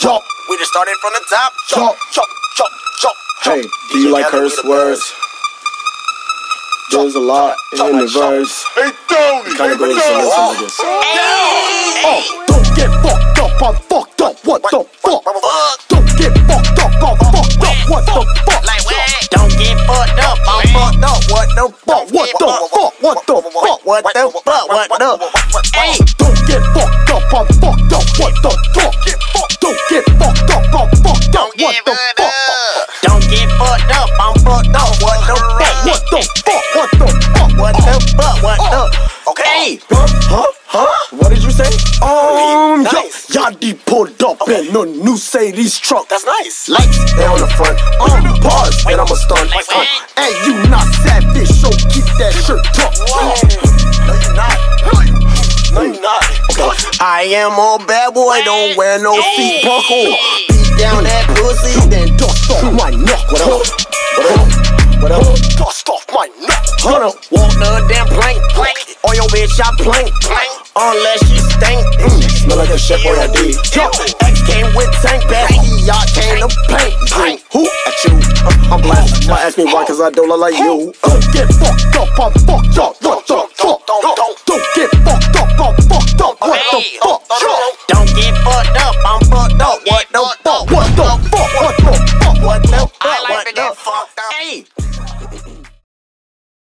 Chop. We just started from the top. Chop. Chop, chop, chop, chop. Hey, do you like curse words? There's a lot in the verse. Hey, Tony! Kinda goes something like this. Don't get fucked up, I'm fucked up, what the fuck? Don't get fucked up, I'm fucked up, what the fuck? Like what? Don't get fucked up, I'm fucked up, what the fuck? What the fuck, what the fuck? What the fuck, what the Hey! Don't get fucked up, I'm fucked up, what the fuck? Don't get fucked up, I'm fucked up, what the fuck? Don't get fucked up, I'm fucked up, what the fuck? What the fuck, what the fuck? What the fuck, what the Okay! What did you say? Nice. Yachty pulled up in a new Sadie's truck. That's nice. Lights there on the front, bars, and I'm a stunt. And you not savage, so keep that shirt tucked. No, you not. No, you not. Okay. I am a bad boy, don't wear no seat buckle. Beat down that pussy, then Dust off my neck. What up? What up? What up? Dust off my neck. Gonna walk the damn plank, or your bitch I plank, unless she stink. Smell like a chef or a D. X came with tank, Bessie, y'all came to paint. Who? At you. I'm blessed. Might ask me why, cause I don't look like you. Don't get fucked up, I'm fucked up, what the